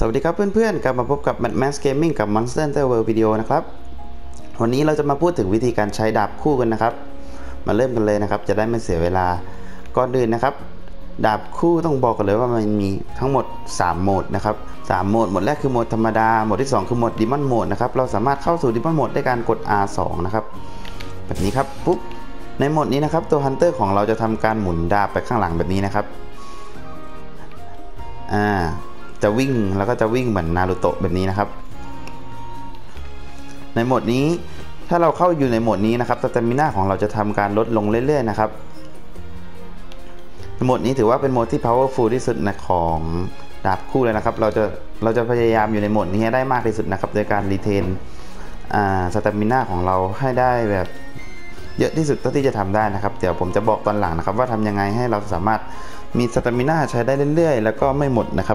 สวัสดีครับเพื่อนๆกลับมาพบกับ Mad Max Gaming กับ Monster Hunter World Video นะครับวันนี้เราจะมาพูดถึงวิธีการใช้ดาบคู่กันนะครับมาเริ่มกันเลยนะครับจะได้ไม่เสียเวลาก่อนอื่นนะครับดาบคู่ต้องบอกกันเลยว่ามันมีทั้งหมด3โหมดนะครับ3โหมดแรกคือโหมดธรรมดาโหมดที่2คือโหมด Demon Mode นะครับเราสามารถเข้าสู่ Demon Mode ด้วยการกด R2 นะครับแบบนี้ครับปุ๊บในโหมดนี้นะครับตัว Hunter ของเราจะทำการหมุนดาบไปข้างหลังแบบนี้นะครับจะวิ่งแล้วก็จะวิ่งเหมือนนารูโตะแบบนี้นะครับในโหมดนี้ถ้าเราเข้าอยู่ในโหมดนี้นะครับสเตมิน่าของเราจะทำการลดลงเรื่อยๆนะครับโหมดนี้ถือว่าเป็นโหมดที่ powerful ที่สุดของดาบคู่เลยนะครับเราจะพยายามอยู่ในโหมดนี้ให้ได้มากที่สุดนะครับโดยการรีเทนสเตมิน่าของเราให้ได้แบบเยอะที่สุดเท่าที่จะทำได้นะครับเดี๋ยวผมจะบอกตอนหลังนะครับว่าทำยังไงให้เราสามารถมีสเตมิน่าใช้ได้เรื่อยๆแล้วก็ไม่หมดนะครับ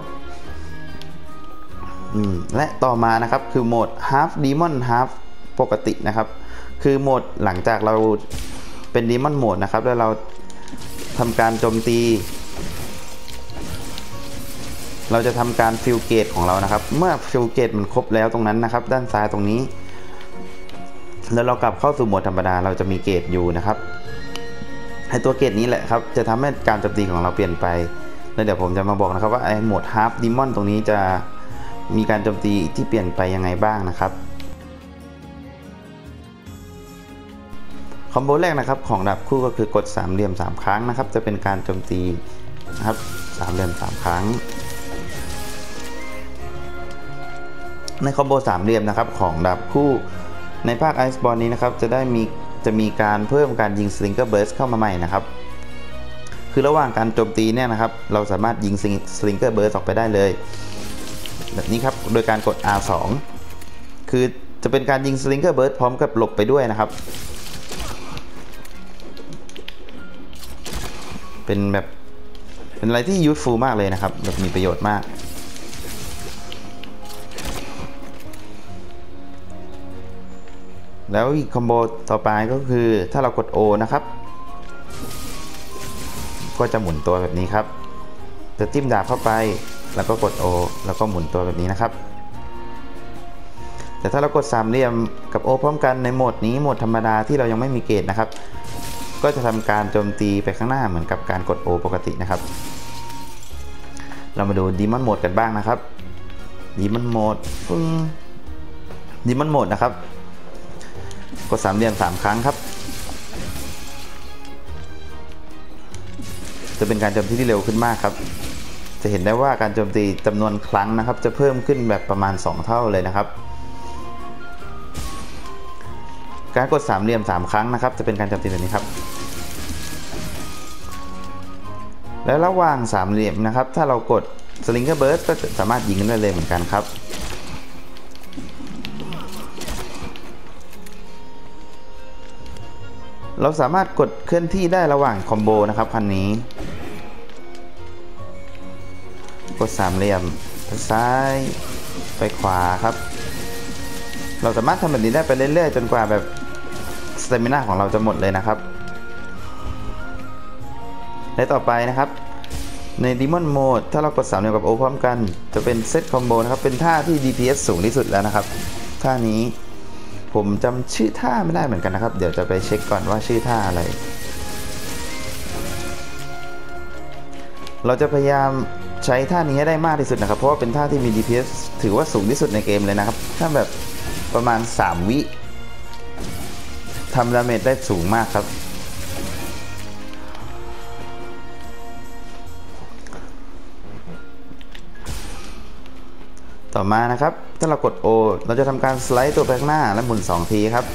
และต่อมานะครับคือโหมด Half Demon Half ปกตินะครับคือโหมดหลังจากเราเป็น Demon Mode นะครับแล้วเราทำการโจมตีเราจะทำการฟิลเกตของเรานะครับเมื่อฟิลเกตมันครบแล้วตรงนั้นนะครับด้านซ้ายตรงนี้แล้วเรากลับเข้าสู่โหมดธรรมดาเราจะมีเกตอยู่นะครับให้ตัวเกตนี้แหละครับจะทำให้การโจมตีของเราเปลี่ยนไปแล้วเดี๋ยวผมจะมาบอกนะครับว่าไอ้โหมด Half Demon ตรงนี้จะมีการโจมตีที่เปลี่ยนไปยังไงบ้างนะครับคอมโบแรกนะครับของดาบคู่ก็คือกด3เหลี่ยม3ครั้งนะครับจะเป็นการโจมตีนะครับ3เหลี่ยม3ครั้งในคอมโบ3เหลี่ยมนะครับของดาบคู่ในภาค Iceborne นี้นะครับจะมีการเพิ่มการยิง Slinger Burst เข้ามาใหม่นะครับคือระหว่างการโจมตีเนี่ยนะครับเราสามารถยิง Slinger Burst ออกไปได้เลยแบบนี้ครับโดยการกด R2 คือจะเป็นการยิง Slinger Burst พร้อมกับหลบไปด้วยนะครับเป็นอะไรที่ useful มากเลยนะครับแบบมีประโยชน์มากแล้วอีกคอมโบต่อไปก็คือถ้าเรากด O นะครับก็จะหมุนตัวแบบนี้ครับจะจิ้มดาบเข้าไปแล้วก็กด O แล้วก็หมุนตัวแบบนี้นะครับแต่ถ้าเรากด3เหลี่ยมกับ O พร้อมกันในโหมดนี้โหมดธรรมดาที่เรายังไม่มีเกจนะครับก็จะทำการโจมตีไปข้างหน้าเหมือนกับการกด O ปกตินะครับเรามาดู Demon Mode กันบ้างนะครับ Demon Mode Demon Mode นะครับกด3เหลี่ยม3ครั้งครับจะเป็นการโจมตีที่เร็วขึ้นมากครับจะเห็นได้ว่าการโจมตีจำนวนครั้งนะครับจะเพิ่มขึ้นแบบประมาณ2เท่าเลยนะครับการกด3เหลี่ยม3ครั้งนะครับจะเป็นการโจมตีแบบนี้ครับและระหว่าง3เหลี่ยมนะครับถ้าเรากด Slinger Burst ก็สามารถยิงได้เลยเหมือนกันครับเราสามารถกดเคลื่อนที่ได้ระหว่างคอมโบนะครับคันนี้กด3เหลี่ยมไปซ้ายไปขวาครับเราสามารถทำแบบนี้ได้ไปเรื่อยๆจนกว่าแบบสเตมิน่าของเราจะหมดเลยนะครับและต่อไปนะครับใน Demon Mode ถ้าเรากด3เหลี่ยมกับ O พร้อมกันจะเป็นเซตคอมโบนะครับเป็นท่าที่ DPS สูงที่สุดแล้วนะครับท่านี้ผมจำชื่อท่าไม่ได้เหมือนกันนะครับเดี๋ยวจะไปเช็คก่อนว่าชื่อท่าอะไรเราจะพยายามใช้ท่านี้ให้ได้มากที่สุดนะครับเพราะว่าเป็นท่าที่มี DPS ถือว่าสูงที่สุดในเกมเลยนะครับถ้าแบบประมาณ3วิทำดาเมจได้สูงมากครับต่อมานะครับถ้าเรากด O เราจะทำการสไลด์ตัวไปข้างหน้าและหมุน2ทีครับ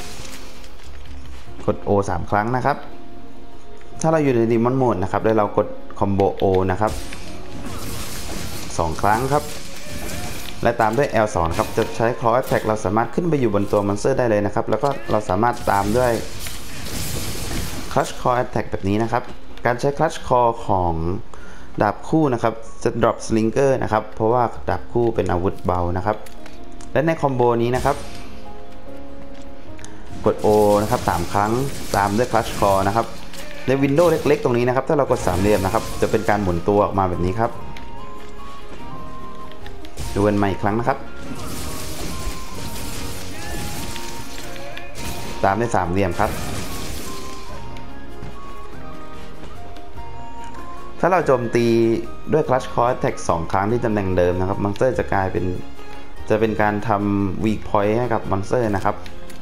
กด O 3ครั้งนะครับถ้าเราอยู่ใน Demon Mode นะครับแล้วเรากดคอมโบ O นะครับ2ครั้งครับและตามด้วย L2 ครับจะใช้ Claw Attack เราสามารถขึ้นไปอยู่บนตัวมอนสเตอร์ได้เลยนะครับแล้วก็เราสามารถตามด้วย Clutch Claw Attack แบบนี้นะครับการใช้ Clutch Claw ของดาบคู่นะครับจะ drop slinger นะครับเพราะว่าดาบคู่เป็นอาวุธเบานะครับและในคอมโบนี้นะครับกด O นะครับ3ครั้งตามด้วย Clutch Claw นะครับในวินโดว์เล็กๆตรงนี้นะครับถ้าเรากด3เหลี่ยมนะครับจะเป็นการหมุนตัวออกมาแบบนี้ครับดูกันใหม่อีกครั้งนะครับตามด้วยสามเหลี่ยมครับถ้าเราโจมตีด้วย Clutch Core Attack 2 ครั้งที่ตำแหน่งเดิมนะครับมอนสเตอร์จะเป็นการทำ Weak Point ให้กับมอนสเตอร์นะครับ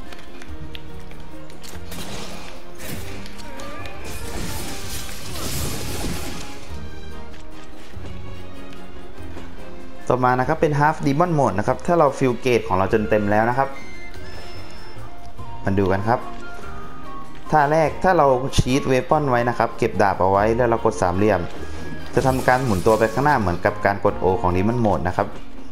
ต่อมานะครับเป็น Half Demon Mode นะครับถ้าเราฟิลเกตของเราจนเต็มแล้วนะครับมาดูกันครับท่าแรกถ้าเราชีทเวปอนไว้นะครับเก็บดาบเอาไว้แล้วเรากดสามเหลี่ยมจะทำการหมุนตัวไปข้างหน้าเหมือนกับการกด O ของ Demon Mode นะครับ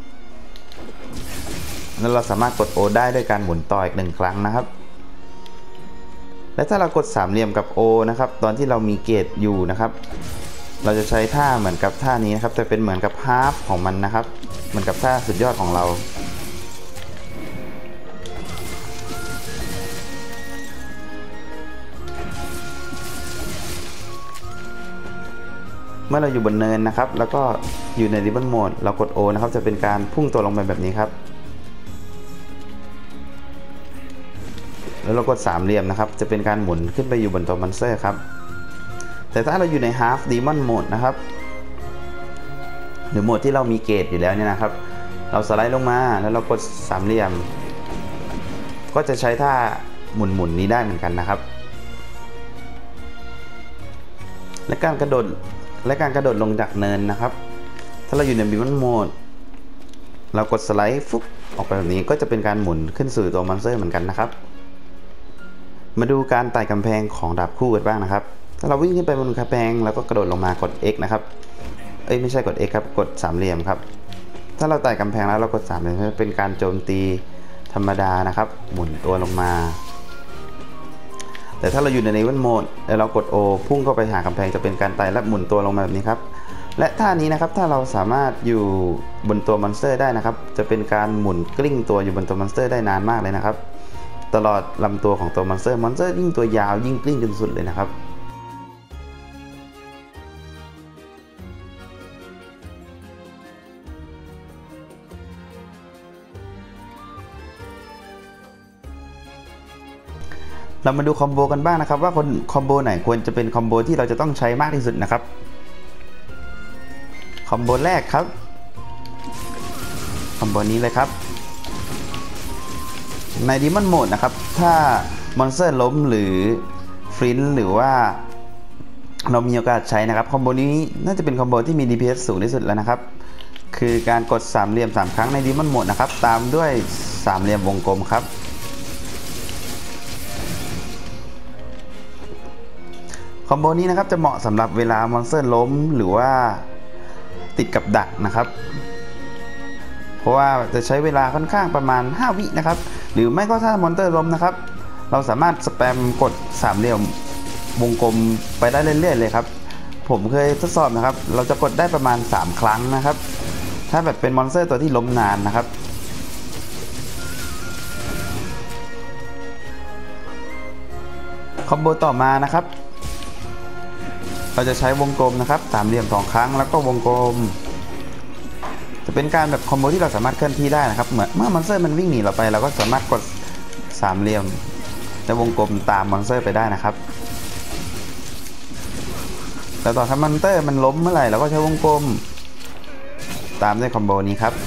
แล้วเราสามารถกด O ได้ด้วยการหมุนต่ออีก1 ครั้งนะครับและถ้าเรากดสามเหลี่ยมกับ O นะครับตอนที่เรามีเกตอยู่นะครับเราจะใช้ท่าเหมือนกับท่านี้นะครับแต่เป็นเหมือนกับฮาล์ฟของมันนะครับเหมือนกับท่าสุดยอดของเราเมื่อเราอยู่บนเนินนะครับแล้วก็อยู่ใน Demon Mode เรากด O นะครับจะเป็นการพุ่งตัวลงไปแบบนี้ครับแล้วเรากดสามเหลี่ยมนะครับจะเป็นการหมุนขึ้นไปอยู่บนตัวมอนสเตอร์ครับแต่ถ้าเราอยู่ใน Half Demon Mode นะครับหรือโหมดที่เรามีเกตอยู่แล้วเนี่ยนะครับเราสไลด์ลงมาแล้วเรากดสามเหลี่ยมก็จะใช้ท่าหมุนนี้ได้เหมือนกันนะครับและการกระโดดลงจากเนินนะครับถ้าเราอยู่ใน Demon Mode เรากดสไลด์ฟุ๊บออกไปแบบนี้ก็จะเป็นการหมุนขึ้นสู่ตัวมอนสเตอร์เหมือนกันนะครับมาดูการไต่กำแพงของดาบคู่กันบ้างนะครับถ้าเราวิ่งขึ้นไปบนกำแพงแล้วก็กระโดดลงมากด X นะครับไม่ใช่กด X ครับกดสามเหลี่ยมครับถ้าเราไต่กำแพงแล้วเรากดสามเหลี่ยมเป็นการโจมตีธรรมดานะครับหมุนตัวลงมาแต่ถ้าเราอยู่ใน Demon Mode แล้วเรากด O พุ่งเข้าไปหากำแพงจะเป็นการไต่และหมุนตัวลงมาแบบนี้ครับและท่านี้นะครับถ้าเราสามารถอยู่บนตัวมอนสเตอร์ได้นะครับจะเป็นการหมุนกลิ้งตัวอยู่บนตัวมอนสเตอร์ได้นานมากเลยนะครับตลอดลำตัวของตัวมอนสเตอร์ยิ่งตัวยาวยิ่งกลิ้งจนสุดเลยนะครับเรามาดูคอมโบกันบ้างนะครับว่าคอมโบไหนควรจะเป็นคอมโบที่เราจะต้องใช้มากที่สุดนะครับคอมโบแรกครับคอมโบนี้เลยครับใน Demon Mode นะครับถ้ามอนสเตอร์ล้มหรือฟรินหรือว่าเรามีโอกาสใช้นะครับคอมโบนี้น่าจะเป็นคอมโบที่มี DPS สูงที่สุดแล้วนะครับคือการกดสามเหลี่ยม3 ครั้งใน Demon Mode นะครับตามด้วยสามเหลี่ยมวงกลมครับคอมโบนี้นะครับจะเหมาะสำหรับเวลามอนสเตอร์ล้มหรือว่าติดกับดักนะครับเพราะว่าจะใช้เวลาค่อนข้างประมาณ5 วินะครับหรือไม่ก็ถ้ามอนสเตอร์ล้มนะครับเราสามารถสแปมกดสามเหลี่ยมวงกลมไปได้เรื่อยๆเลยครับผมเคยทดสอบนะครับเราจะกดได้ประมาณ3 ครั้งนะครับถ้าแบบเป็นมอนสเตอร์ตัวที่ล้มนานนะครับคอมโบต่อมานะครับเราจะใช้วงกลมนะครับสามเหลี่ยม2 ครั้งแล้วก็วงกลมจะเป็นการแบบคอมโบที่เราสามารถเคลื่อนที่ได้นะครับเมื่อมอนสเตอร์มันวิ่งหนีเราไปเราก็สามารถกดสามเหลี่ยมและวงกลมตามมอนสเตอร์ไปได้นะครับแต่ต่อถ้ามอนสเตอร์มันล้มเมื่อไหร่เราก็ใช้วงกลมตามด้วยคอมโบนี้ครับ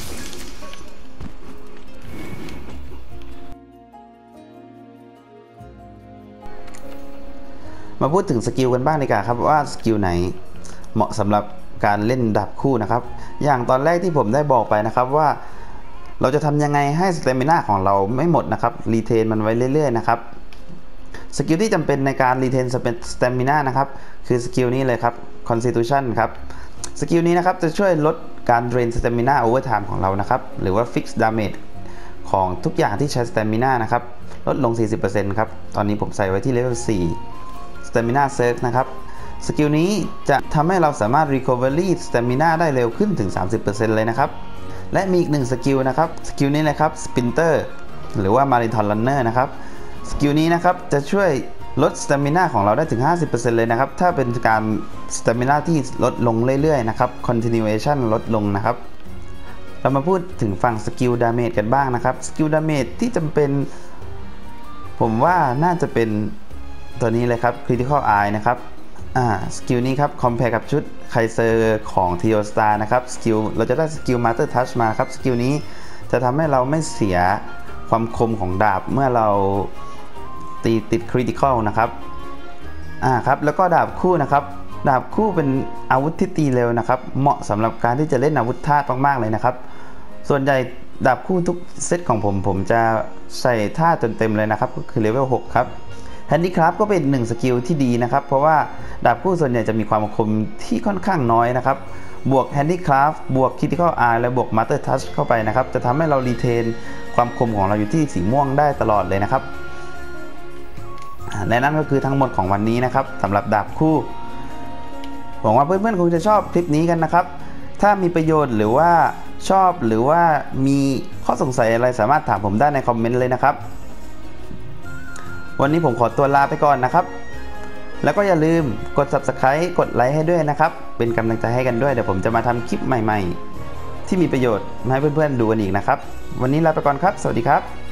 มาพูดถึงสกิลกันบ้างดีกว่าครับว่าสกิลไหนเหมาะสำหรับการเล่นดาบคู่นะครับอย่างตอนแรกที่ผมได้บอกไปนะครับว่าเราจะทำยังไงให้สเตมิน่าของเราไม่หมดนะครับรีเทนมันไว้เรื่อยๆนะครับสกิลที่จำเป็นในการรีเทนสเตมิน่านะครับคือสกิลนี้เลยครับ Constitution ครับสกิลนี้นะครับจะช่วยลดการเดรนสเตมิน่าโอเวอร์ไทม์ของเรานะครับหรือว่า Fix Damage ของทุกอย่างที่ใช้สเตมิน่านะครับลดลง 40% ครับตอนนี้ผมใส่ไว้ที่เลเวล 4 Stamina Surge นะครับสกิลนี้จะทำให้เราสามารถ Recovery Stamina ได้เร็วขึ้นถึง 30% เลยนะครับและมีอีก1สกิลนะครับสกิลนี้นะครับ Sprinter หรือว่า Marathon Runner นะครับสกิลนี้นะครับจะช่วยลด Stamina ของเราได้ถึง 50% เลยนะครับถ้าเป็นการ Stamina ที่ลดลงเรื่อยๆนะครับ Continuation ลดลงนะครับ ลเรามาพูดถึงฝั่งสกิลดาเมจกันบ้างนะครับสกิลดาเมจที่จำเป็นผมว่าน่าจะเป็นตัวนี้เลยครับ Critical Eye นะครับสกิลนี้ครับ compare กับชุดไคเซอร์ของ Tio Star นะครับสกิลเราจะได้สกิล Master Touch มาครับสกิลนี้จะทำให้เราไม่เสียความคมของดาบเมื่อเราตีติด Critical นะครับครับแล้วก็ดาบคู่นะครับดาบคู่เป็นอาวุธที่ตีเร็วนะครับเหมาะสำหรับการที่จะเล่นอาวุธธาตุมากๆเลยนะครับส่วนใหญ่ดาบคู่ทุกเซตของผมจะใส่ท่าจนเต็มเลยนะครับก็คือเลเวล 6 ครับแฮนดี้คราฟก็เป็น1สกิลที่ดีนะครับเพราะว่าดาบคู่ส่วนใหญ่จะมีความคมที่ค่อนข้างน้อยนะครับบวกแฮนดี้คราฟบวก Critical Eye และบวก Master Touch เข้าไปนะครับจะทำให้เรารีเทนความคมของเราอยู่ที่สีม่วงได้ตลอดเลยนะครับและนั่นก็คือทั้งหมดของวันนี้นะครับสำหรับดาบคู่หวังว่าเพื่อนๆคงจะชอบคลิปนี้กันนะครับถ้ามีประโยชน์หรือว่าชอบหรือว่ามีข้อสงสัยอะไรสามารถถามผมได้ในคอมเมนต์เลยนะครับวันนี้ผมขอตัวลาไปก่อนนะครับแล้วก็อย่าลืมกด Subscribe กดไลค์ให้ด้วยนะครับเป็นกำลังใจให้กันด้วยเดี๋ยวผมจะมาทำคลิปใหม่ๆที่มีประโยชน์มาให้เพื่อนๆดูกันอีกนะครับวันนี้ลาไปก่อนครับสวัสดีครับ